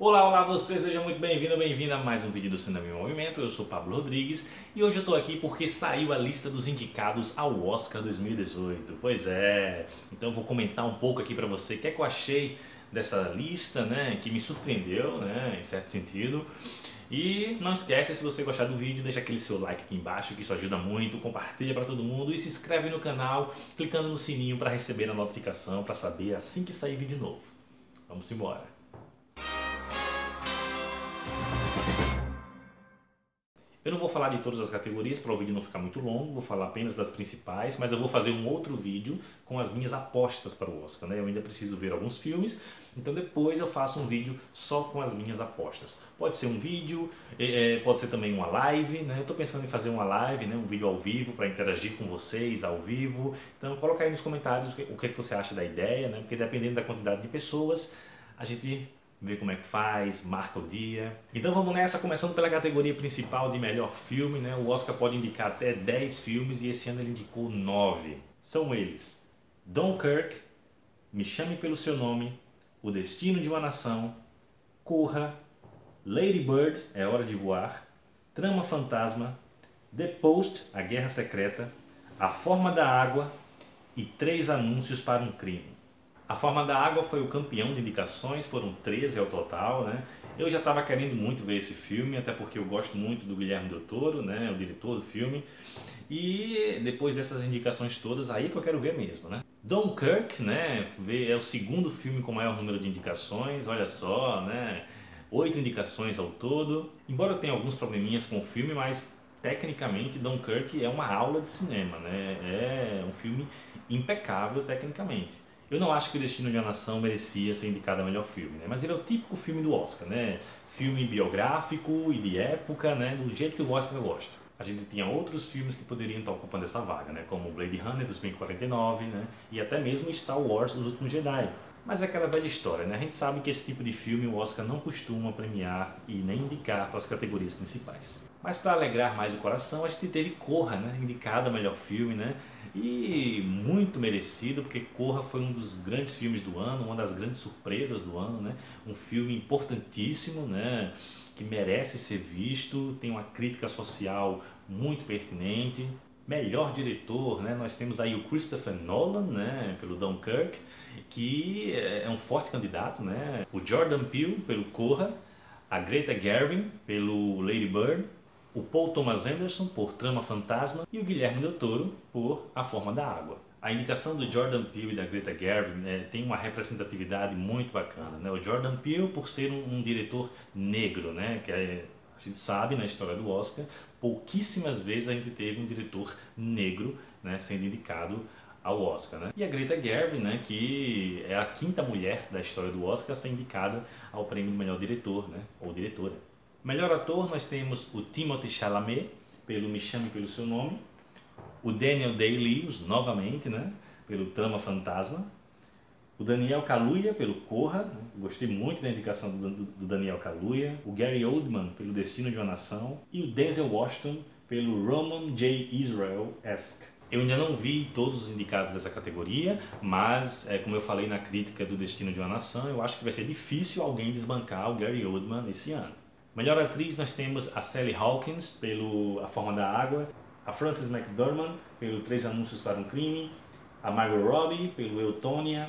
Olá, olá você, seja muito bem-vindo, bem-vinda a mais um vídeo do Cinema em Movimento. Eu sou Pablo Rodrigues e hoje eu tô aqui porque saiu a lista dos indicados ao Oscar 2018. Pois é, então eu vou comentar um pouco aqui pra você o que é que eu achei dessa lista, né, que me surpreendeu, né, em certo sentido. E não esquece, se você gostar do vídeo, deixa aquele seu like aqui embaixo, que isso ajuda muito, compartilha pra todo mundo e se inscreve no canal, clicando no sininho pra receber a notificação, pra saber assim que sair vídeo novo. Vamos embora. Eu não vou falar de todas as categorias para o vídeo não ficar muito longo, vou falar apenas das principais, mas eu vou fazer um outro vídeo com as minhas apostas para o Oscar, né? Eu ainda preciso ver alguns filmes, então depois eu faço um vídeo só com as minhas apostas. Pode ser um vídeo, pode ser também uma live, né? Eu estou pensando em fazer uma live, né? Um vídeo ao vivo para interagir com vocês ao vivo. Então coloca aí nos comentários o que você acha da ideia, né? Porque dependendo da quantidade de pessoas, a gente ver como é que faz, marca o dia. Então vamos nessa, começando pela categoria principal de melhor filme, né? O Oscar pode indicar até 10 filmes e esse ano ele indicou 9. São eles: Dunkirk, Me Chame Pelo Seu Nome, O Destino de uma Nação, Corra, Lady Bird, É Hora de Voar, Trama Fantasma, The Post, A Guerra Secreta, A Forma da Água e 3 Anúncios para um Crime. A Forma da Água foi o campeão de indicações, foram 13 ao total, né? Eu já estava querendo muito ver esse filme, até porque eu gosto muito do Guilherme Del Toro, né? O diretor do filme. E depois dessas indicações todas, aí que eu quero ver mesmo, né? Dunkirk, né? É o segundo filme com maior número de indicações, olha só, né? 8 indicações ao todo. Embora eu tenha alguns probleminhas com o filme, mas tecnicamente Dunkirk é uma aula de cinema, né? É um filme impecável tecnicamente. Eu não acho que O Destino de uma Nação merecia ser indicado a melhor filme, né? Mas ele é o típico filme do Oscar, né? Filme biográfico e de época, né? Do jeito que o Oscar gosta. A gente tinha outros filmes que poderiam estar ocupando essa vaga, né? Como Blade Runner 2049, né? E até mesmo Star Wars Os Últimos Jedi. Mas é aquela velha história, né? A gente sabe que esse tipo de filme o Oscar não costuma premiar e nem indicar para as categorias principais. Mas para alegrar mais o coração, a gente teve Corra, né? Indicado a melhor filme, né? E muito merecido, porque Corra foi um dos grandes filmes do ano, uma das grandes surpresas do ano, né? Um filme importantíssimo, né? Que merece ser visto, tem uma crítica social muito pertinente. Melhor diretor, né? Nós temos aí o Christopher Nolan, né? Pelo Dunkirk, que é um forte candidato, né? O Jordan Peele pelo Corra, a Greta Gerwig pelo Lady Bird, o Paul Thomas Anderson por Trama Fantasma e o Guilherme Del Toro por A Forma da Água. A indicação do Jordan Peele e da Greta Gerwig, né, tem uma representatividade muito bacana, né? O Jordan Peele por ser um diretor negro, né? A gente sabe na história do Oscar, pouquíssimas vezes a gente teve um diretor negro, né, sendo indicado ao Oscar, né? E a Greta Gerwig, né, que é a quinta mulher da história do Oscar a ser indicada ao prêmio do melhor diretor, né, ou diretora. Melhor ator nós temos o Timothée Chalamet pelo Me Chame Pelo Seu Nome, o Daniel Day-Lewis novamente, né, pelo Trama Fantasma, o Daniel Kaluuya pelo Corra, né? Gostei muito da indicação do Daniel Kaluuya, o Gary Oldman pelo Destino de uma Nação e o Denzel Washington pelo Roman J. Israel-esque. Eu ainda não vi todos os indicados dessa categoria, mas como eu falei na crítica do Destino de uma Nação, eu acho que vai ser difícil alguém desbancar o Gary Oldman esse ano. Melhor atriz nós temos a Sally Hawkins pelo A Forma da Água, a Frances McDormand pelo 3 Anúncios para um Crime, a Margot Robbie pelo Eutônia,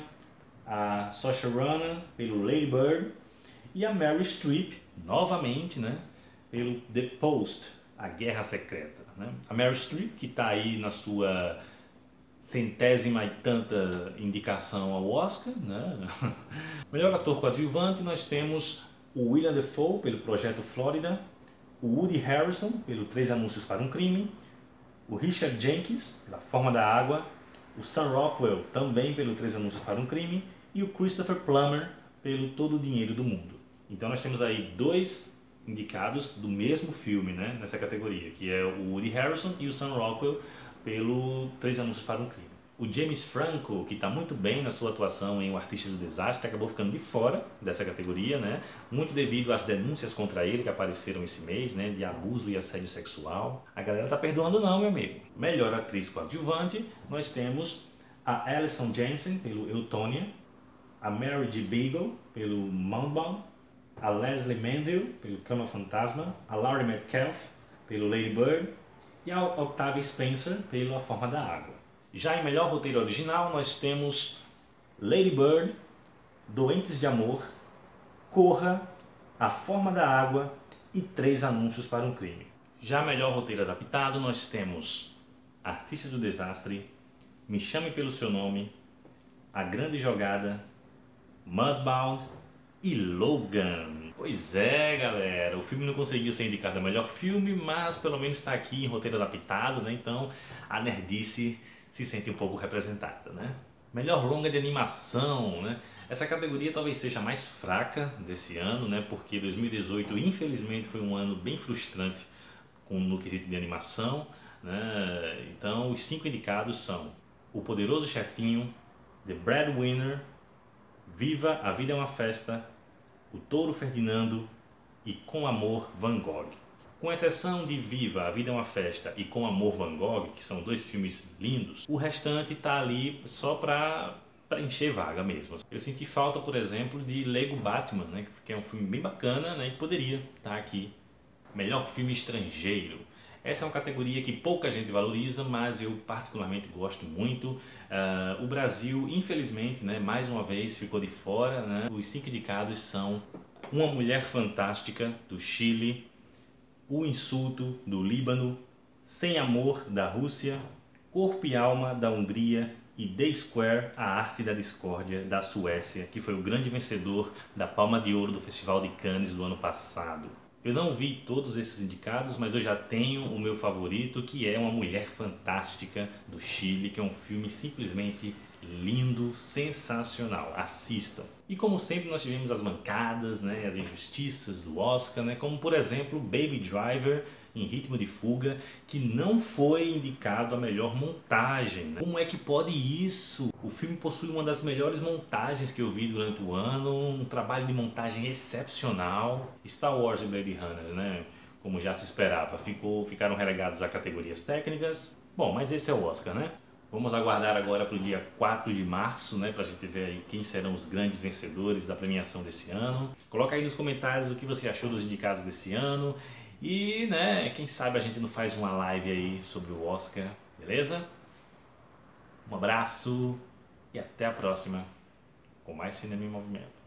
a Saoirse Ronan pelo Lady Bird e a Meryl Streep, novamente, né, pelo The Post, A Guerra Secreta, né? A Meryl Streep, que está aí na sua centésima e tanta indicação ao Oscar, né? Melhor ator coadjuvante nós temos o Willem Dafoe pelo Projeto Flórida, o Woody Harrelson pelo 3 Anúncios para um Crime, o Richard Jenkins pela Forma da Água, o Sam Rockwell também pelo 3 Anúncios para um Crime e o Christopher Plummer pelo Todo o Dinheiro do Mundo. Então nós temos aí dois indicados do mesmo filme, né, nessa categoria, que é o Woody Harrelson e o Sam Rockwell pelo 3 Anúncios para um Crime. O James Franco, que está muito bem na sua atuação em O Artista do Desastre, acabou ficando de fora dessa categoria, né? Muito devido às denúncias contra ele que apareceram esse mês, né? De abuso e assédio sexual. A galera tá perdoando não, meu amigo. Melhor atriz coadjuvante, nós temos a Alison Jensen pelo Eutônia, a Mary J. Beagle pelo Moonbound, a Leslie Manville, pelo Trama Fantasma, a Laurie Metcalf, pelo Lady Bird, e a Octavia Spencer, pelo A Forma da Água. Já em melhor roteiro original, nós temos Lady Bird, Doentes de Amor, Corra, A Forma da Água e 3 Anúncios para um Crime. Já melhor roteiro adaptado, nós temos Artista do Desastre, Me Chame Pelo Seu Nome, A Grande Jogada, Mudbound e Logan. Pois é, galera, o filme não conseguiu ser indicado a melhor filme, mas pelo menos está aqui em roteiro adaptado, né? Então a nerdice se sente um pouco representada, né? Melhor longa de animação, né? Essa categoria talvez seja a mais fraca desse ano, né? Porque 2018 infelizmente foi um ano bem frustrante no quesito de animação, né? Então os 5 indicados são O Poderoso Chefinho, The Breadwinner, Viva, A Vida é uma Festa, O Touro Ferdinando e Com Amor, Van Gogh. Com exceção de Viva, A Vida é uma Festa e Com Amor, Van Gogh, que são 2 filmes lindos, o restante está ali só para encher vaga mesmo. Eu senti falta, por exemplo, de Lego Batman, né, que é um filme bem bacana, né, e poderia estar aqui. Melhor filme estrangeiro. Essa é uma categoria que pouca gente valoriza, mas eu particularmente gosto muito. O Brasil, infelizmente, né, mais uma vez ficou de fora, né? Os 5 indicados são Uma Mulher Fantástica, do Chile, O Insulto, do Líbano, Sem Amor, da Rússia, Corpo e Alma, da Hungria e The Square, A Arte da Discórdia, da Suécia, que foi o grande vencedor da Palma de Ouro do Festival de Cannes do ano passado. Eu não vi todos esses indicados, mas eu já tenho o meu favorito, que é Uma Mulher Fantástica, do Chile, que é um filme simplesmente lindo, sensacional. Assistam. E como sempre nós tivemos as mancadas, né, as injustiças do Oscar, né, como por exemplo Baby Driver, Em Ritmo de Fuga, que não foi indicado a melhor montagem. Né? Como é que pode isso? O filme possui uma das melhores montagens que eu vi durante o ano, um trabalho de montagem excepcional. Star Wars e Blade Runner, né? Como já se esperava, ficaram relegados a categorias técnicas. Bom, mas esse é o Oscar, né? Vamos aguardar agora para o dia 4 de março, né, para a gente ver aí quem serão os grandes vencedores da premiação desse ano. Coloca aí nos comentários o que você achou dos indicados desse ano. E, né, quem sabe a gente não faz uma live aí sobre o Oscar, beleza? Um abraço e até a próxima com mais Cinema em Movimento.